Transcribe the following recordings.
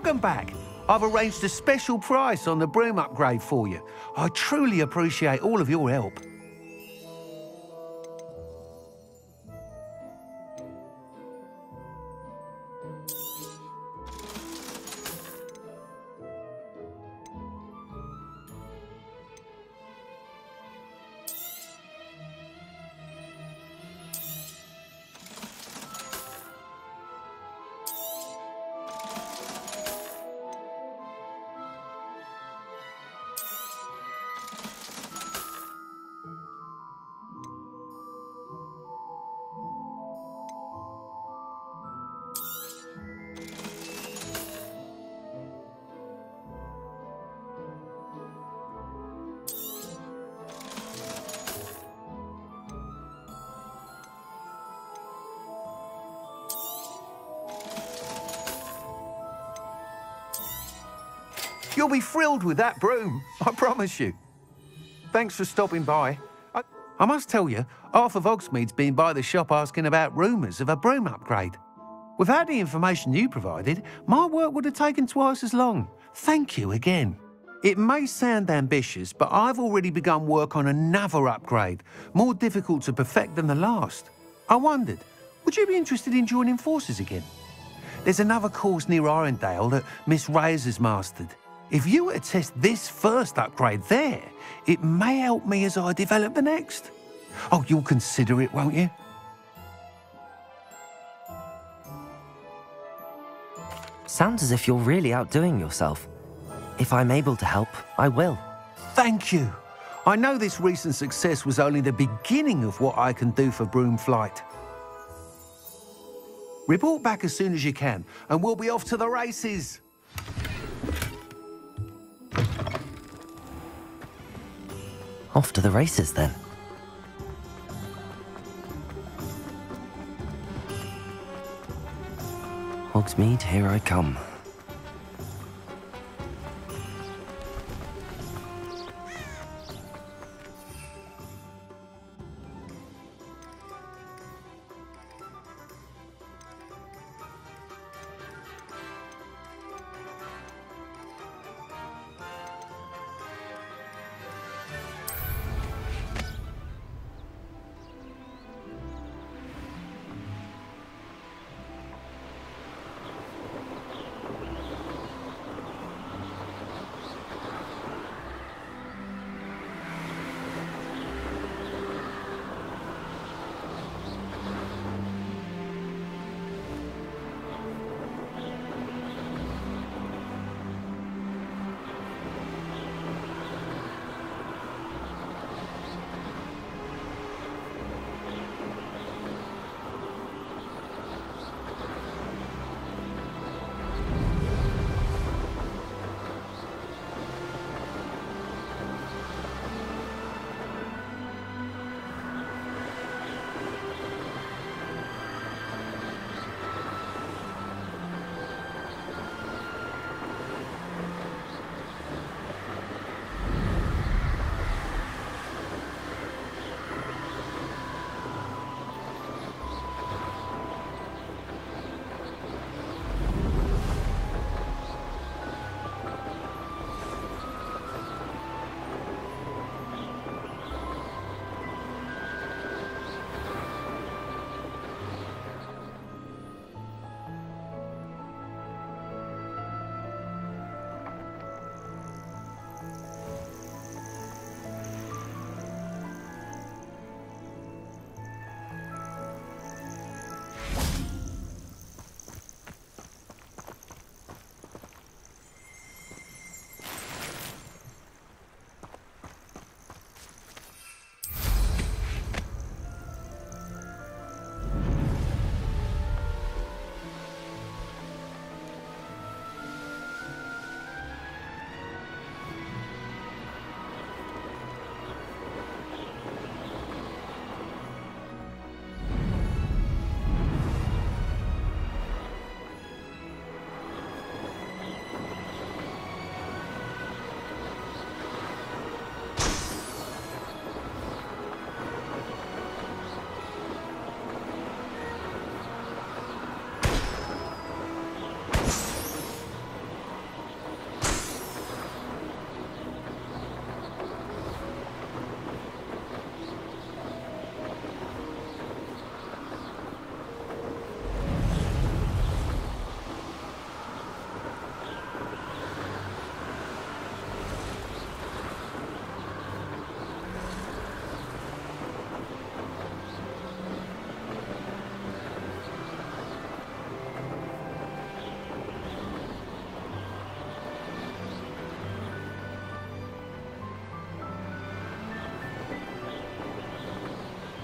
Welcome back. I've arranged a special price on the broom upgrade for you. I truly appreciate all of your help. You'll be thrilled with that broom, I promise you. Thanks for stopping by. I must tell you, half of Hogsmeade's been by the shop asking about rumours of a broom upgrade. Without the information you provided, my work would have taken twice as long. Thank you again. It may sound ambitious, but I've already begun work on another upgrade, more difficult to perfect than the last. I wondered, would you be interested in joining forces again? There's another course near Arendelle that Miss Reyes has mastered. If you were to test this first upgrade there, it may help me as I develop the next. Oh, you'll consider it, won't you? Sounds as if you're really outdoing yourself. If I'm able to help, I will. Thank you. I know this recent success was only the beginning of what I can do for Broomflight. Report back as soon as you can, and we'll be off to the races. Off to the races, then. Hogsmeade, here I come.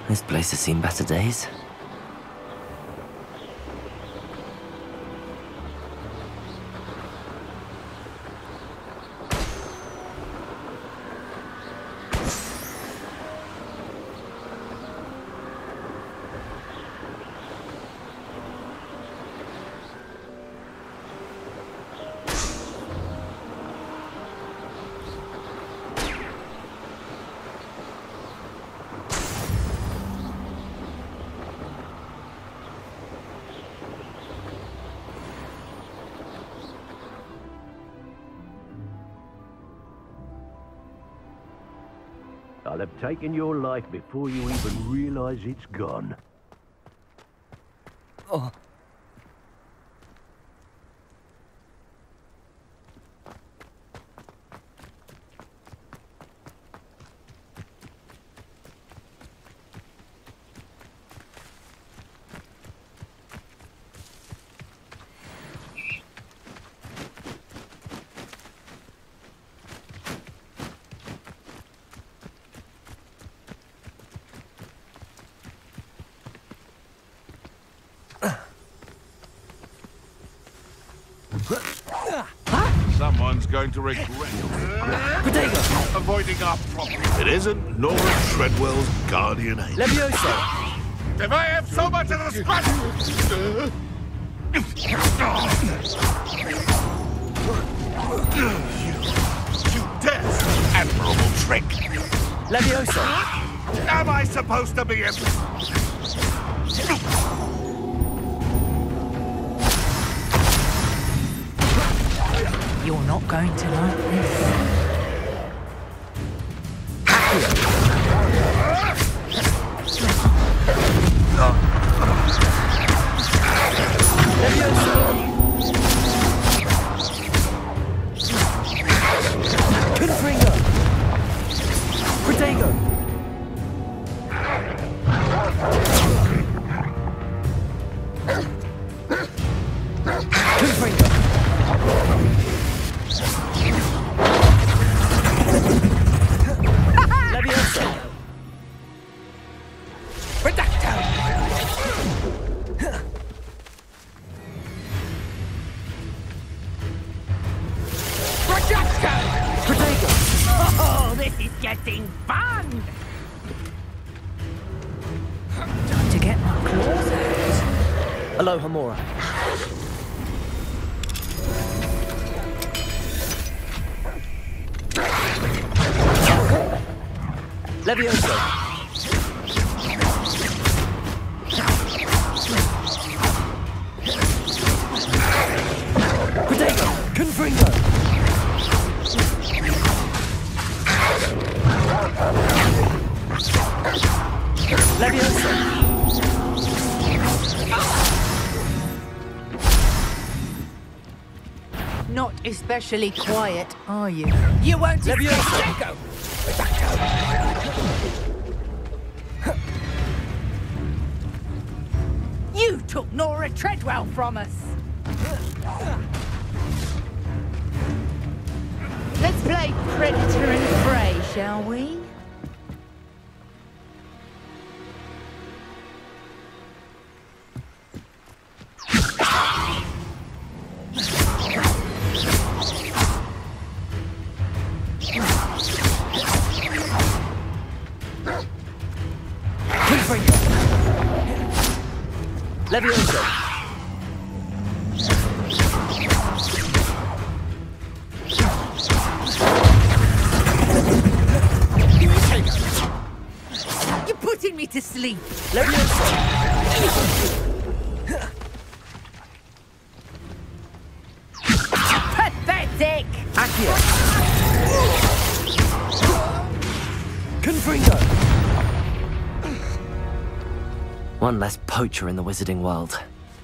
This place has seen better days. I'll have taken your life before you even realize it's gone. Oh. Someone's going to regret avoiding our problem. It isn't Nora Treadwell's guardian angel. Levioso! If I have so much of the scratch... You dare! Admirable trick! Levioso! Am I supposed to be in... You're not going to like this. Confringo! Protego! Confringo! Levioso! Redacto! Projecto! Protego! Oh, this is getting fun! Time to get my claws out. Aloha Mora. Levioso! Protego! Confringo! Levioso! Not especially quiet, are you? You won't Levioso! You took Nora Treadwell from us! Let's play Predator and Prey, shall we? Levioso! You're putting me to sleep! Levioso! Pathetic! Accio! Confringo! One less poacher in the wizarding world.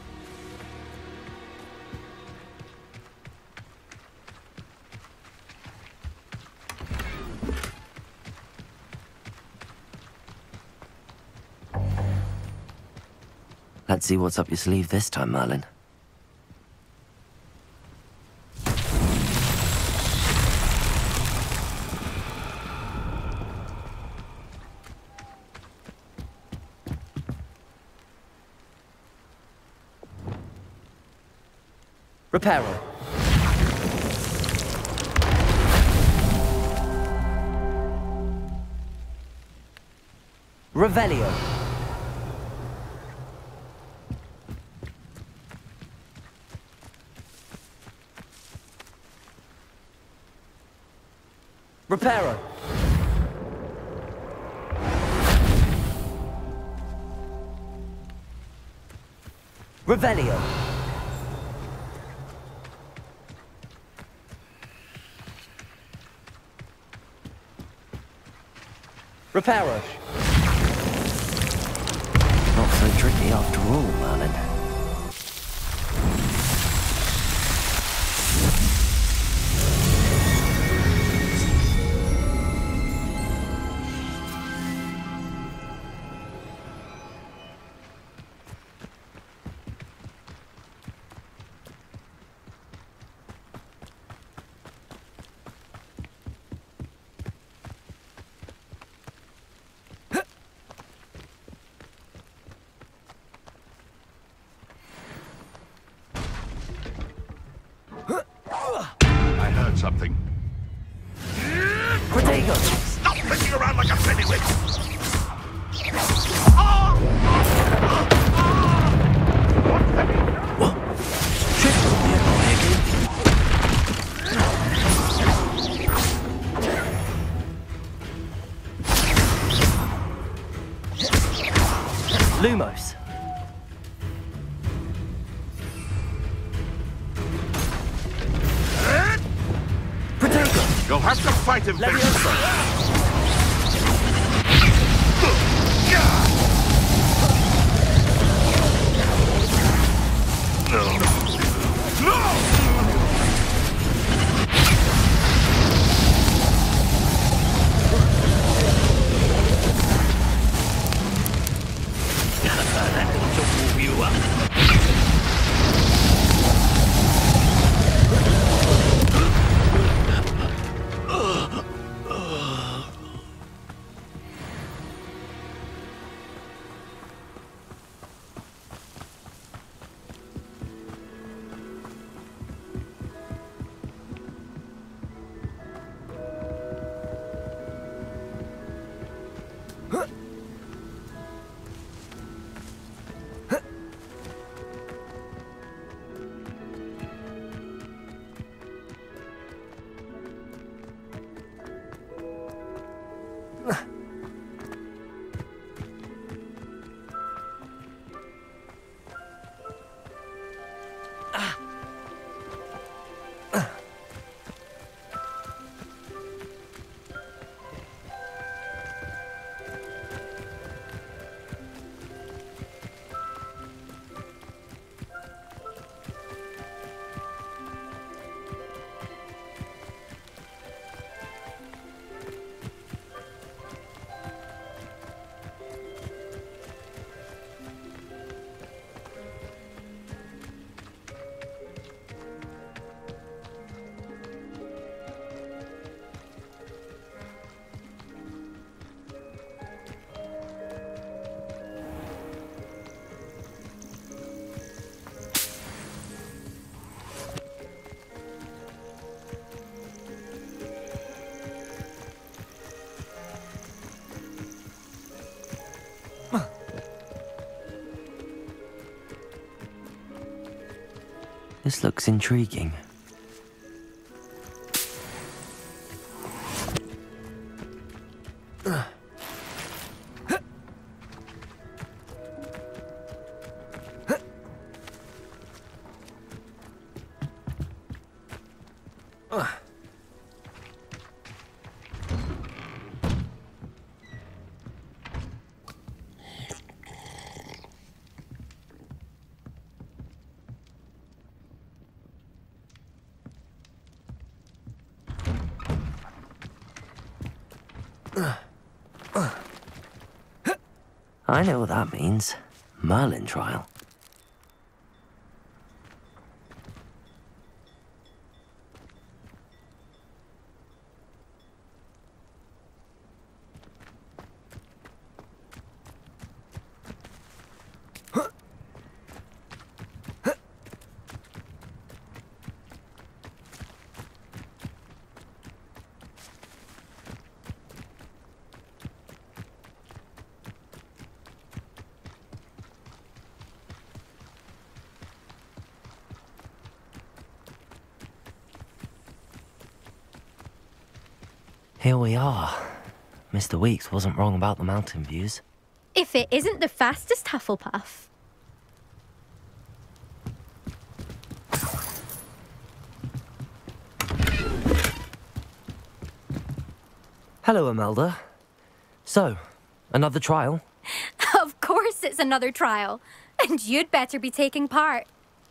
Let's see what's up your sleeve this time, Merlin. Reparo. Revelio. Reparo. Revelio. Reparo. Not so tricky after all, Merlin. I heard something. Protego! Stop messing around like a pennywig! Lumos. Protego! You'll have to fight him, Vic. Levioso! This looks intriguing. I know what that means. Merlin trial. Here we are. Mr. Weeks wasn't wrong about the mountain views. If it isn't the fastest Hufflepuff. Hello, Imelda. So, another trial? Of course it's another trial. And you'd better be taking part.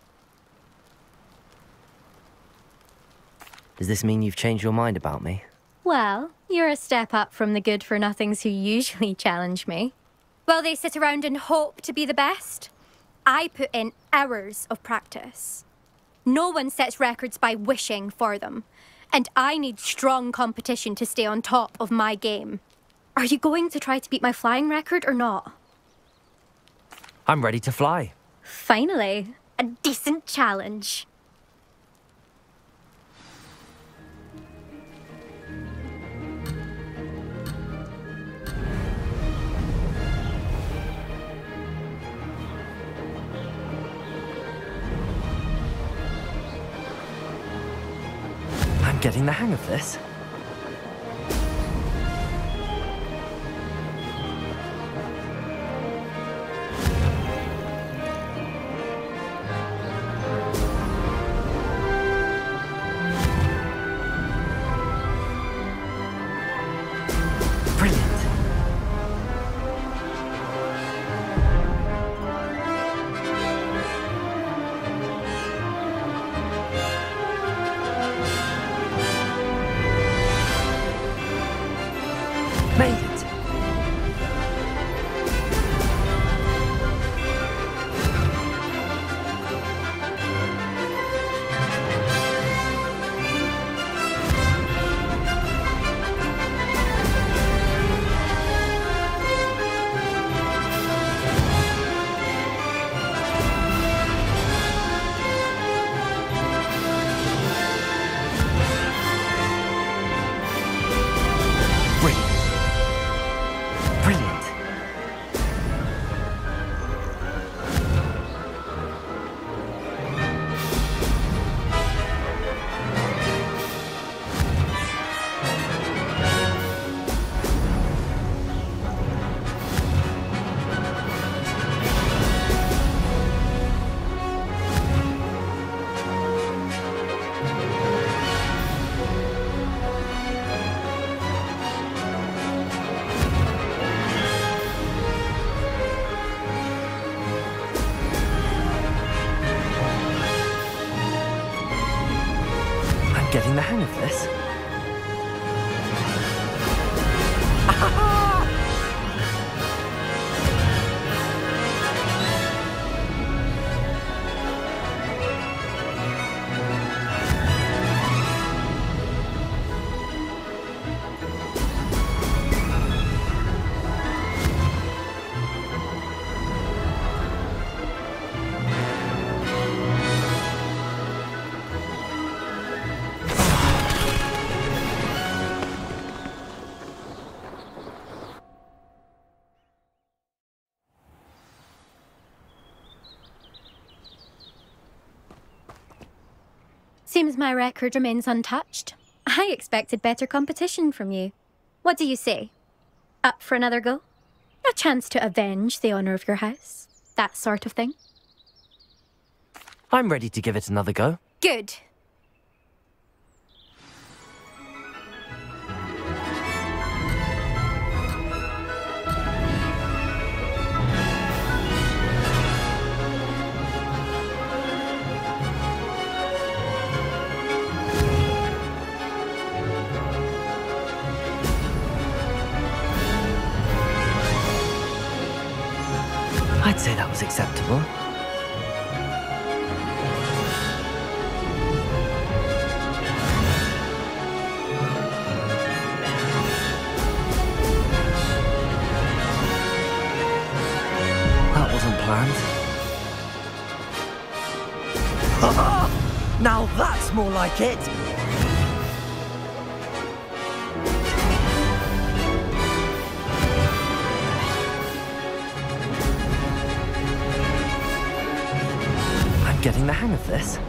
Does this mean you've changed your mind about me? Well, you're a step up from the good-for-nothings who usually challenge me. While they sit around and hope to be the best, I put in hours of practice. No one sets records by wishing for them, and I need strong competition to stay on top of my game. Are you going to try to beat my flying record or not? I'm ready to fly. Finally, a decent challenge. I'm getting the hang of this. Brilliant. Made it. Brilliant. I'm getting the hang of this. Seems my record remains untouched. I expected better competition from you. What do you say? Up for another go? A chance to avenge the honour of your house? That sort of thing? I'm ready to give it another go. Good. I'd say that was acceptable. That wasn't planned. Now that's more like it! I'm getting the hang of this.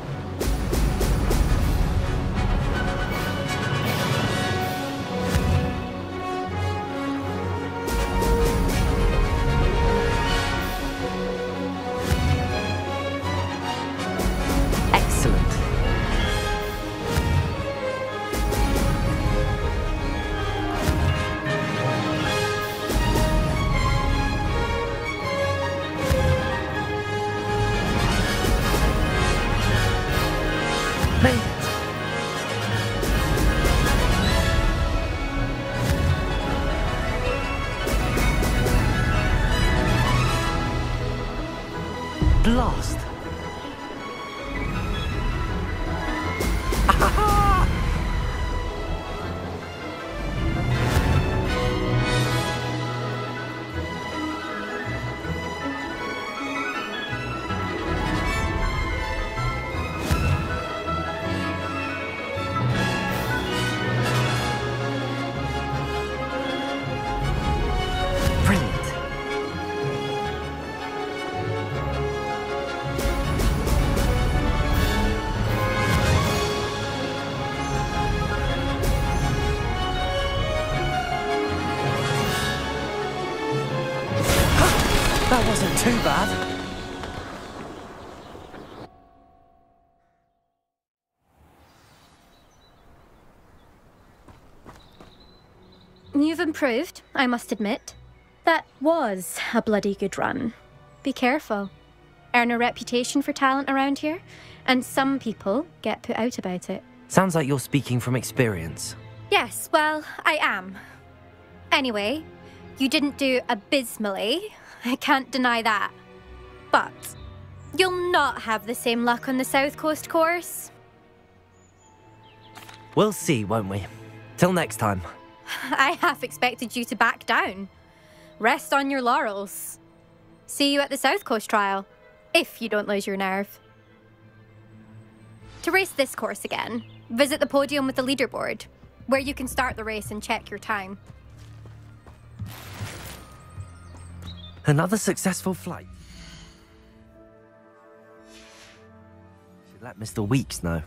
blast! Brilliant. That wasn't too bad. You've improved, I must admit. That was a bloody good run. Be careful. Earn a reputation for talent around here, and some people get put out about it. Sounds like you're speaking from experience. Yes, well, I am. Anyway, you didn't do abysmally. I can't deny that. But you'll not have the same luck on the South Coast course. We'll see, won't we? Till next time. I half expected you to back down. Rest on your laurels. See you at the South Coast trial, if you don't lose your nerve. To race this course again, visit the podium with the leaderboard, where you can start the race and check your time. Another successful flight. Should let Mr. Weeks know.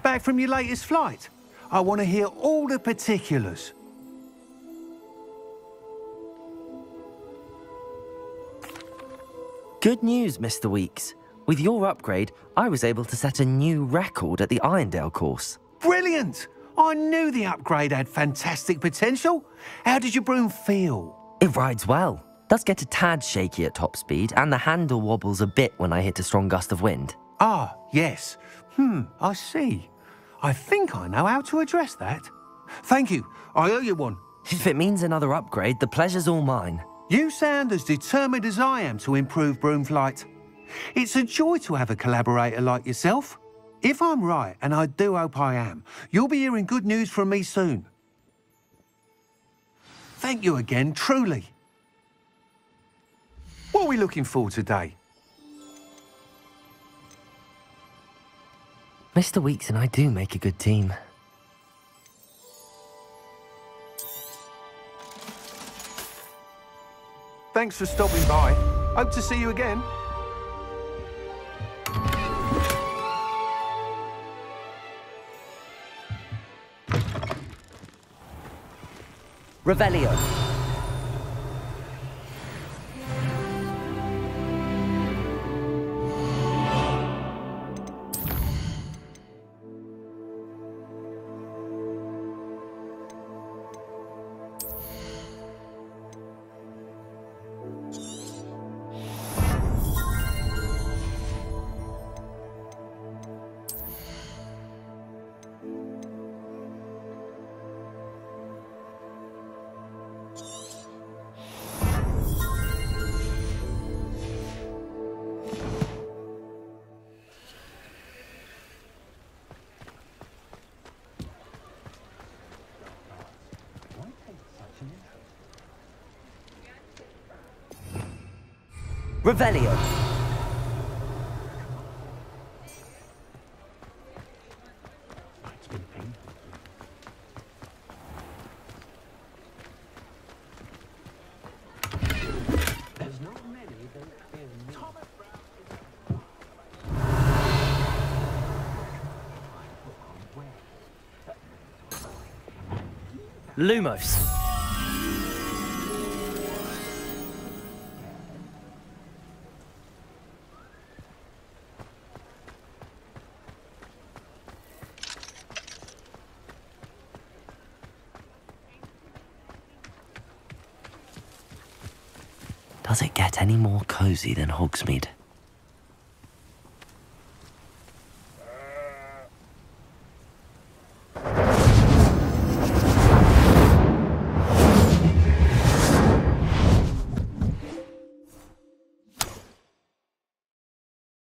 back from your latest flight? I want to hear all the particulars. Good news, Mr. Weeks. With your upgrade, I was able to set a new record at the Irondale course. Brilliant! I knew the upgrade had fantastic potential. How did your broom feel? It rides well. Does get a tad shaky at top speed, and the handle wobbles a bit when I hit a strong gust of wind. Ah, yes. I see. I think I know how to address that. Thank you. I owe you one. If it means another upgrade, the pleasure's all mine. You sound as determined as I am to improve broom flight. It's a joy to have a collaborator like yourself. If I'm right, and I do hope I am, you'll be hearing good news from me soon. Thank you again, truly. What are we looking for today? Mr. Weeks and I do make a good team. Thanks for stopping by. Hope to see you again. Revelio. Revelio. Lumos. Does it get any more cozy than Hogsmeade?